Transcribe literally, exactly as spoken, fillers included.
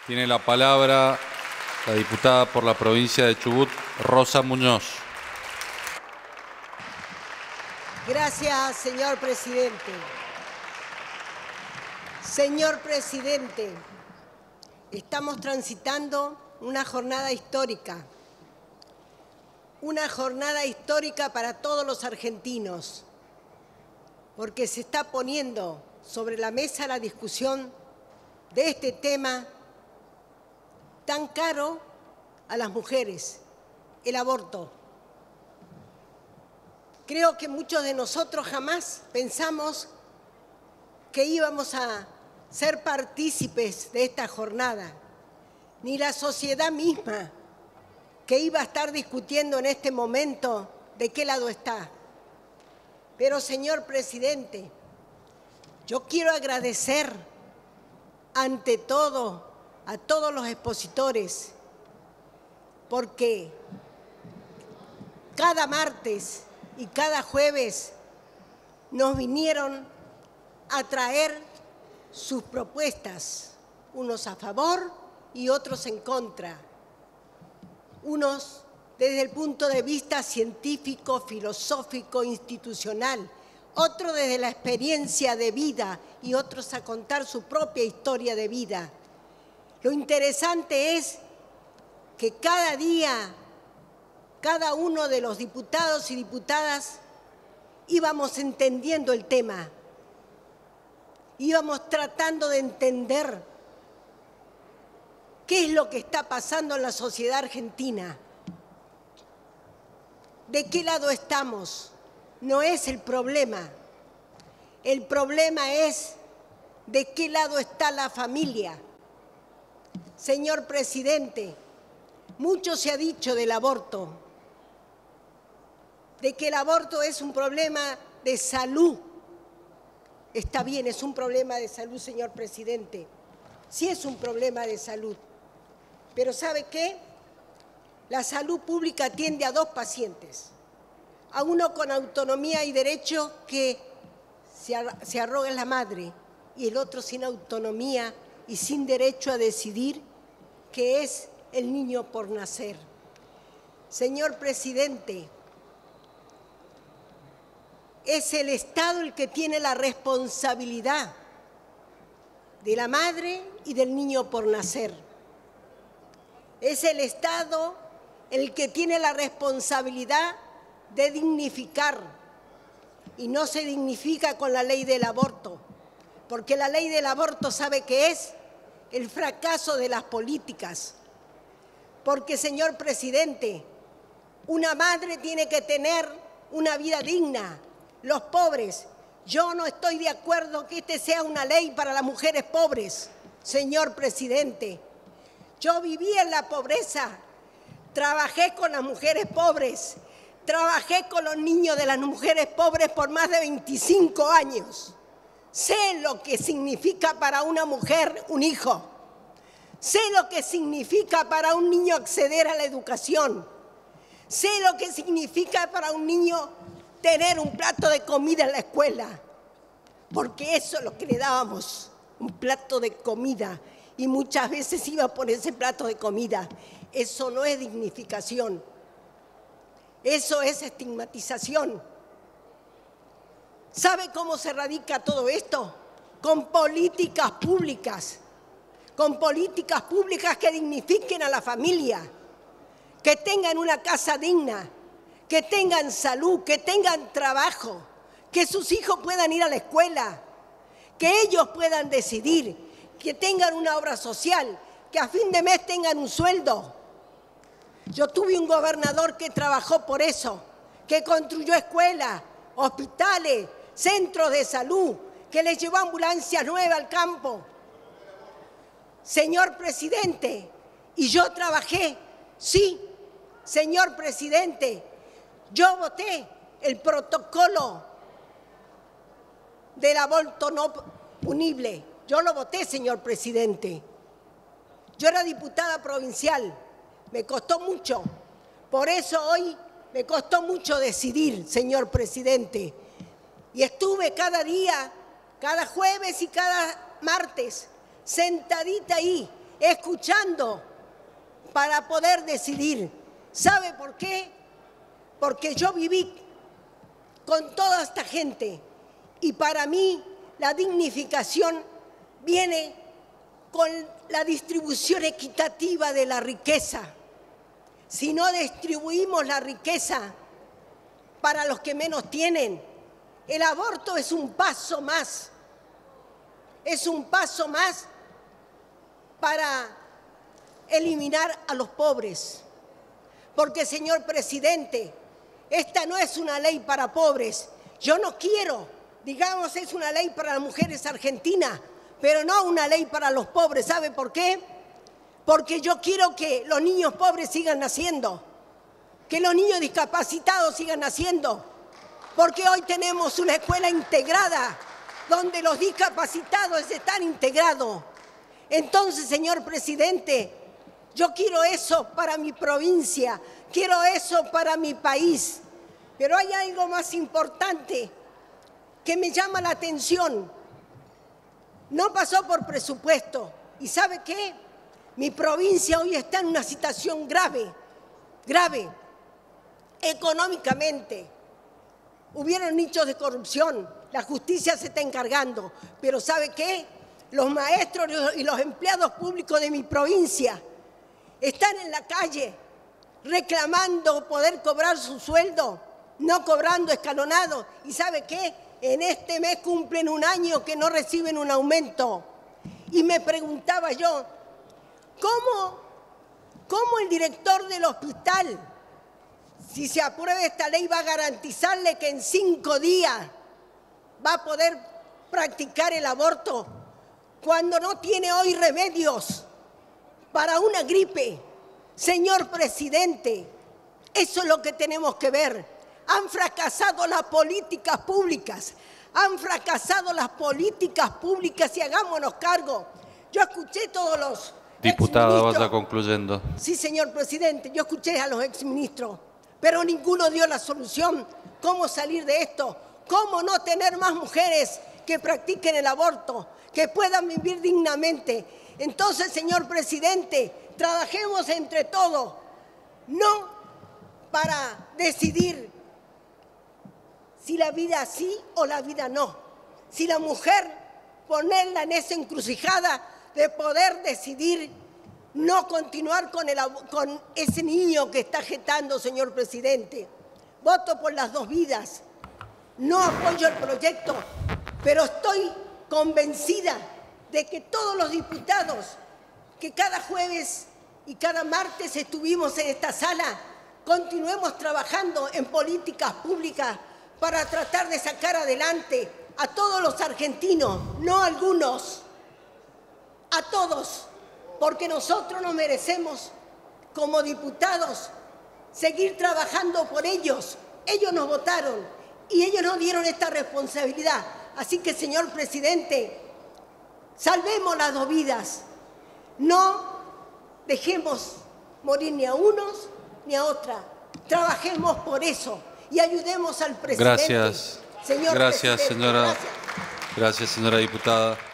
Tiene la palabra la diputada por la provincia de Chubut, Rosa Muñoz. Gracias, señor presidente. Señor presidente, estamos transitando una jornada histórica. Una jornada histórica para todos los argentinos, porque se está poniendo sobre la mesa la discusión de este tema tan caro a las mujeres, el aborto. Creo que muchos de nosotros jamás pensamos que íbamos a ser partícipes de esta jornada, ni la sociedad misma, que iba a estar discutiendo en este momento de qué lado está. Pero, señor presidente, yo quiero agradecer ante todo a todos los expositores, porque cada martes y cada jueves nos vinieron a traer sus propuestas, unos a favor y otros en contra. Unos desde el punto de vista científico, filosófico, institucional, otros desde la experiencia de vida y otros a contar su propia historia de vida. Lo interesante es que cada día, cada uno de los diputados y diputadas íbamos entendiendo el tema, íbamos tratando de entender ¿qué es lo que está pasando en la sociedad argentina? ¿De qué lado estamos? No es el problema. El problema es de qué lado está la familia. Señor presidente, mucho se ha dicho del aborto, de que el aborto es un problema de salud. Está bien, es un problema de salud, señor presidente. Sí es un problema de salud. Pero ¿sabe qué? La salud pública atiende a dos pacientes, a uno con autonomía y derecho que se arroga en la madre y el otro sin autonomía y sin derecho a decidir, que es el niño por nacer. Señor presidente, es el Estado el que tiene la responsabilidad de la madre y del niño por nacer. Es el Estado el que tiene la responsabilidad de dignificar, y no se dignifica con la ley del aborto, porque la ley del aborto sabe que es el fracaso de las políticas. Porque, señor presidente, una madre tiene que tener una vida digna. Los pobres, yo no estoy de acuerdo que este sea una ley para las mujeres pobres, señor presidente. Yo viví en la pobreza, trabajé con las mujeres pobres, trabajé con los niños de las mujeres pobres por más de veinticinco años. Sé lo que significa para una mujer un hijo. Sé lo que significa para un niño acceder a la educación. Sé lo que significa para un niño tener un plato de comida en la escuela. Porque eso es lo que le dábamos, un plato de comida. Y muchas veces iba por ese plato de comida. Eso no es dignificación. Eso es estigmatización. ¿Sabe cómo se radica todo esto? Con políticas públicas. Con políticas públicas que dignifiquen a la familia. Que tengan una casa digna. Que tengan salud, que tengan trabajo. Que sus hijos puedan ir a la escuela. Que ellos puedan decidir. Que tengan una obra social, que a fin de mes tengan un sueldo. Yo tuve un gobernador que trabajó por eso, que construyó escuelas, hospitales, centros de salud, que les llevó ambulancias nuevas al campo. Señor presidente, y yo trabajé, sí, señor presidente, yo voté el protocolo del aborto no punible. Yo lo voté, señor presidente. Yo era diputada provincial, me costó mucho. Por eso hoy me costó mucho decidir, señor presidente. Y estuve cada día, cada jueves y cada martes, sentadita ahí, escuchando para poder decidir. ¿Sabe por qué? Porque yo viví con toda esta gente y para mí la dignificación viene con la distribución equitativa de la riqueza. Si no distribuimos la riqueza para los que menos tienen, el aborto es un paso más, es un paso más para eliminar a los pobres. Porque, señor presidente, esta no es una ley para pobres. Yo no quiero, digamos, es una ley para las mujeres argentinas, pero no una ley para los pobres. ¿Sabe por qué? Porque yo quiero que los niños pobres sigan naciendo, que los niños discapacitados sigan naciendo, porque hoy tenemos una escuela integrada donde los discapacitados están integrados. Entonces, señor presidente, yo quiero eso para mi provincia, quiero eso para mi país, pero hay algo más importante que me llama la atención. No pasó por presupuesto. ¿Y sabe qué? Mi provincia hoy está en una situación grave, grave, económicamente. Hubieron nichos de corrupción, la justicia se está encargando, pero ¿sabe qué? Los maestros y los empleados públicos de mi provincia están en la calle reclamando poder cobrar su sueldo, no cobrando escalonado. ¿Y sabe qué? En este mes cumplen un año que no reciben un aumento. Y me preguntaba yo, ¿cómo, cómo el director del hospital, si se aprueba esta ley, va a garantizarle que en cinco días va a poder practicar el aborto cuando no tiene hoy remedios para una gripe? Señor presidente, eso es lo que tenemos que ver. Han fracasado las políticas públicas, han fracasado las políticas públicas y hagámonos cargo. Yo escuché todos los Diputada, vaya concluyendo. Sí, señor presidente, yo escuché a los exministros, pero ninguno dio la solución. ¿Cómo salir de esto? ¿Cómo no tener más mujeres que practiquen el aborto, que puedan vivir dignamente? Entonces, señor presidente, trabajemos entre todos, no para decidir si la vida sí o la vida no. Si la mujer, ponerla en esa encrucijada de poder decidir no continuar con, el, con ese niño que está gestando, señor presidente. Voto por las dos vidas. No apoyo el proyecto, pero estoy convencida de que todos los diputados que cada jueves y cada martes estuvimos en esta sala, continuemos trabajando en políticas públicas para tratar de sacar adelante a todos los argentinos, no a algunos, a todos, porque nosotros nos merecemos, como diputados, seguir trabajando por ellos. Ellos nos votaron y ellos nos dieron esta responsabilidad. Así que, señor presidente, salvemos las dos vidas. No dejemos morir ni a unos ni a otra. Trabajemos por eso y ayudemos al presidente. Gracias. Señor Gracias, presidente, señora. gracias. Gracias, señora diputada.